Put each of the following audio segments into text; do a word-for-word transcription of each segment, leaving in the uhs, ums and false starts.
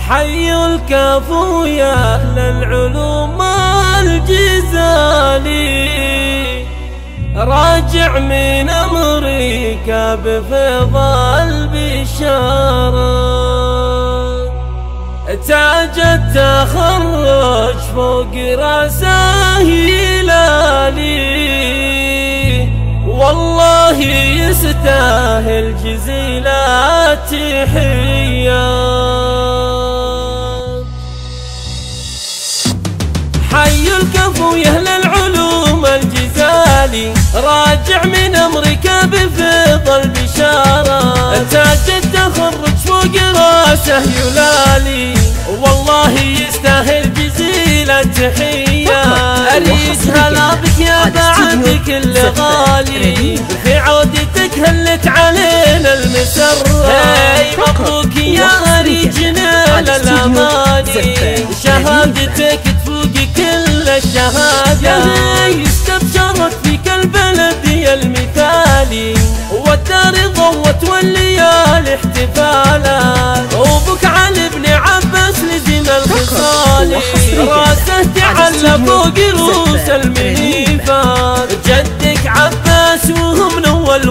حي الكفو يا أهل العلوم الجزالي، راجع من أمريكا بفيض البشارة، تاج التخرج فوق راسه هلالي، والله يستاهل جزيل التحيات. حي الكفو يا أهل العلوم الجزالي، راجع من أمريكا بفيض البشارة، تاج التخرج فوق راسه يلالي، والله يستاهل جزيل التحية. أريد هلا بك يا بعد كل غالي، في عودتك هلت علينا المسرة، مبروك يا ريجنا للأماني، شهادتك تفوق كل الشهادة، استبشرت فيك البلد يا المثالي، والدار ضوت والليالي احتفالات، وبك علي بن عباس لزم الخصالي، راسه تعلى فوق رؤوس المنيفات، جدك عباس وهم من اول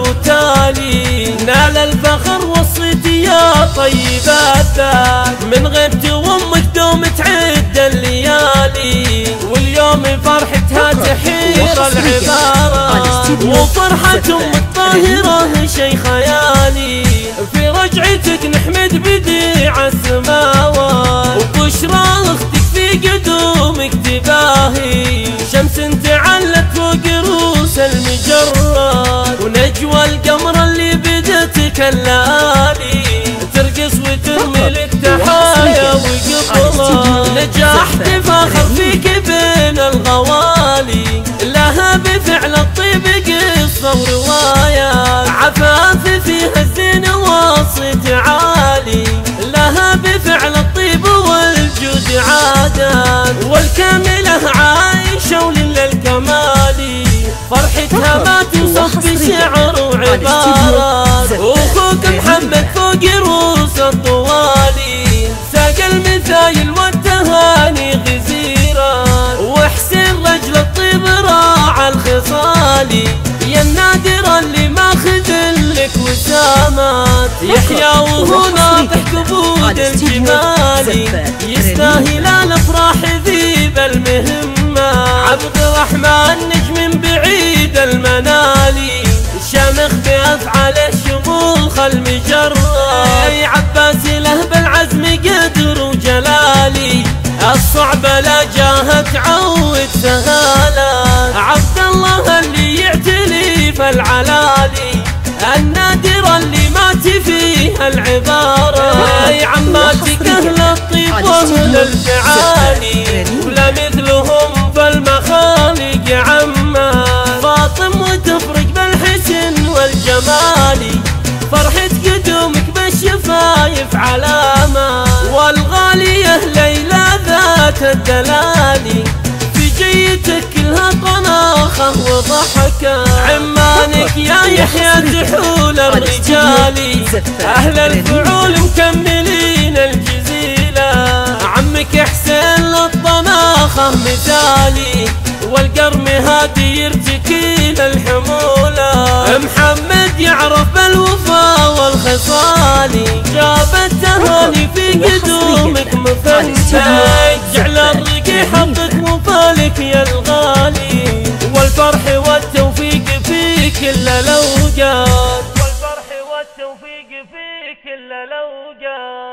وتالي، نال الفخر والصيت يا طيب الذات، من غبت وامك دوم تعد الليالي، واليوم فرحتها تحير العبارة، وفرحة ام الطاهرة شي خيالي، في رجعتك نحمد بديع السماوات، وبشرى اختك في قدومك تباهي، شمس تعلت فوق رؤوس المجرات، ونجوى القمر اللي بدتك الليالي، ترقص وترمي لك تحايا وقبلات، نجاح تفاخر فيك بين الغوالي، لها بفعل الطيب قصة وروايات، عفاف فيها الزين والصيت عالي، لها بفعل الطيب والجود عادات، والكاملة عايشة ولله الكمالي، فرحتها ما توصف بشعر وعبارات، واخوك محمد فوق رؤوس الطوالي، ساق المثايل والتهاني غزيرات، وحسين رجل الطيب راعى الخصالي، يا النادر اللي ماخذ لك وسامات، يحيى وهو ناطح كبود الجمالي، يستاهل الافراح ذيب المهمة، عبد الرحمن نجم بعيد المنالي، شامخ بافعال الشموخ المجرة، عباس له بالعزم قدر وجلالي، الصعب لا جاه تعود سهالات، عبد الله اللي يعتلي في العلالي، النادر اللي مات فيها العبارة، عماتك اهل الطيب واهل الفعالي، ولا مثلهم في المخالق عما، فاطم وتفرق بالحسن والجمالي، فرحة قدومك بالشفايف علامة، والغالية ليلى ذات الدلالي، في جيتك كلها طناخة وضحكة، عمانك يا يحيى تحول الرجالي، أهل الفعول مكملين الجزيلة، عمك حسين للطناخة مثالي، والقرم هادي يرتكي للحمولة، محمد يعرف بالوفا والخصالي، جاب التهاني في قدومك مفنش، جعل الرقي حطك وفالك يا الغالي، والفرح والتوفيق في كل الأوقات، والفرح والتوفيق في كل الأوقات.